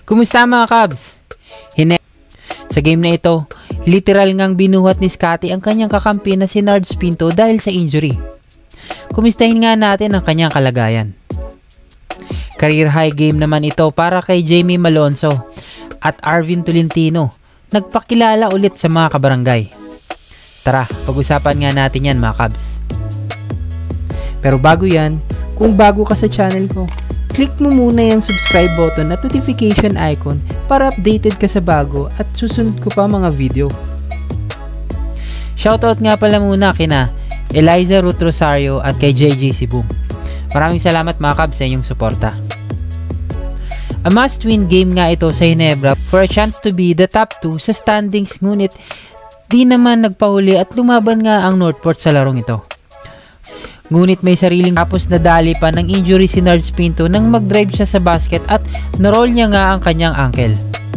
Kumusta mga Cubs? Sa game na ito, literal ngang binuhat ni Scotty ang kanyang kakampi na si Nards Pinto dahil sa injury. Kumustahin nga natin ang kanyang kalagayan. Career high game naman ito para kay Jamie Malonzo at Arvin Tolentino. Nagpakilala ulit sa mga kabarangay. Tara, pag-usapan nga natin yan mga Cubs. Pero bago yan, kung bago ka sa channel ko, click mo muna yung subscribe button at notification icon para updated ka sa bago at susunod ko pa mga video. Shoutout nga pala muna kina Eliza Ruth Rosario at kay JJ Sibum. Maraming salamat mga Cubs sa inyong suporta. A must-win game nga ito sa Ginebra for a chance to be the top 2 sa standings, ngunit di naman nagpahuli at lumaban nga ang Northport sa larong ito. Ngunit may sariling tapos nadali pa ng injury si Nards Pinto nang mag-drive siya sa basket at naroll niya nga ang kanyang ankle.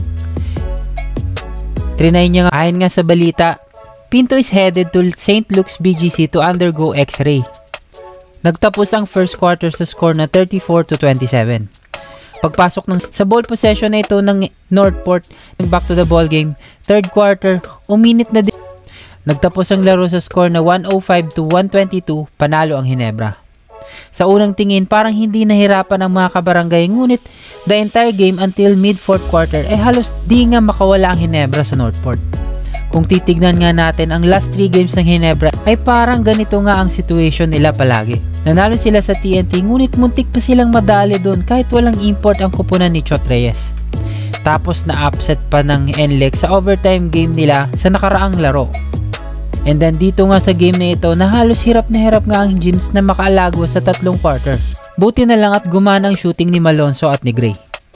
Trinay niya nga, ayon nga sa balita, Pinto is headed to St. Luke's BGC to undergo x-ray. Nagtapos ang first quarter sa score na 34-27. Pagpasok sa ball possession na ito ng Northport, back to the ball game, third quarter, uminit na din. Nagtapos ang laro sa score na 105-122, panalo ang Ginebra. Sa unang tingin, parang hindi nahirapan ang mga kabarangay, ngunit the entire game until mid-fourth quarter ay halos di nga makawala ang Ginebra sa Northport. Kung titignan nga natin ang last 3 games ng Ginebra ay parang ganito nga ang situation nila palagi. Nanalo sila sa TNT ngunit muntik pa silang madali doon kahit walang import ang kupunan ni Chot Reyes. Tapos na-upset pa ng NLEX sa overtime game nila sa nakaraang laro. And then dito nga sa game na ito na halos hirap na hirap nga ang Gyms na makaalago sa 3 quarter. Buti na lang at gumana ang shooting ni Malonzo at ni Gray.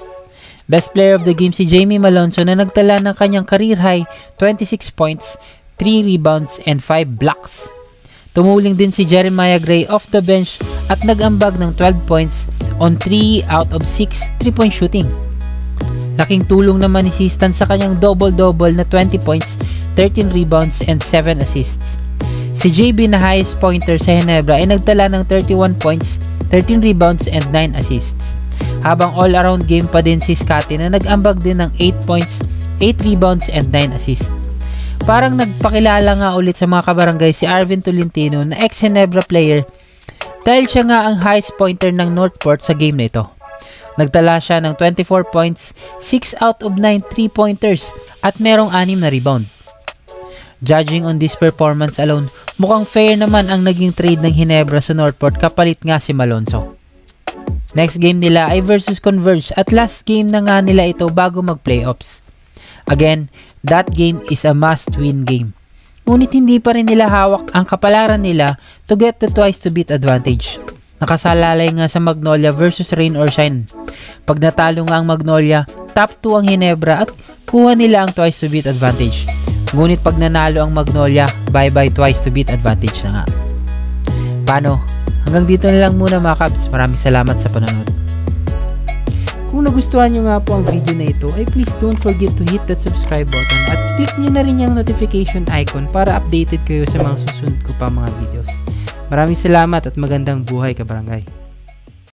Best player of the game si Jamie Malonzo na nagtala ng kanyang career high 26 points, 3 rebounds and 5 blocks. Tumuling din si Jeremiah Gray off the bench at nag-ambag ng 12 points on 3 out of 6 3-point shooting. Laking tulong naman ni Sistan sa kanyang double-double na 20 points, 13 rebounds and 7 assists. Si JB na highest pointer sa Ginebra ay nagtala ng 31 points, 13 rebounds and 9 assists. Habang all-around game pa din si Scotty na nag-ambag din ng 8 points, 8 rebounds and 9 assists. Parang nagpakilala nga ulit sa mga kabarangay si Arvin Tolentino na ex-Ginebra player dahil siya nga ang highest pointer ng Northport sa game na ito. Nagtala siya ng 24 points, 6 out of 9 3-pointers at merong 6 na rebound. Judging on this performance alone, mukhang fair naman ang naging trade ng Ginebra sa Northport kapalit nga si Malonzo. Next game nila ay versus Converge at last game na nga nila ito bago mag-playoffs. Again, that game is a must-win game. Ngunit hindi pa rin nila hawak ang kapalaran nila to get the twice to beat advantage. Nakasalalay nga sa Magnolia versus Rain or Shine. Pag natalo nga ang Magnolia, top 2 ang Ginebra at kuha nila ang twice to beat advantage. Ngunit pag nanalo ang Magnolia, bye-bye twice to beat advantage na nga. Paano? Hanggang dito na lang muna mga Cubs. Maraming salamat sa panonood. Kung nagustuhan nyo nga po ang video na ito, ay please don't forget to hit that subscribe button at click nyo na rin yung notification icon para updated kayo sa mga susunod ko pa mga videos. Maraming salamat at magandang buhay kabarangay.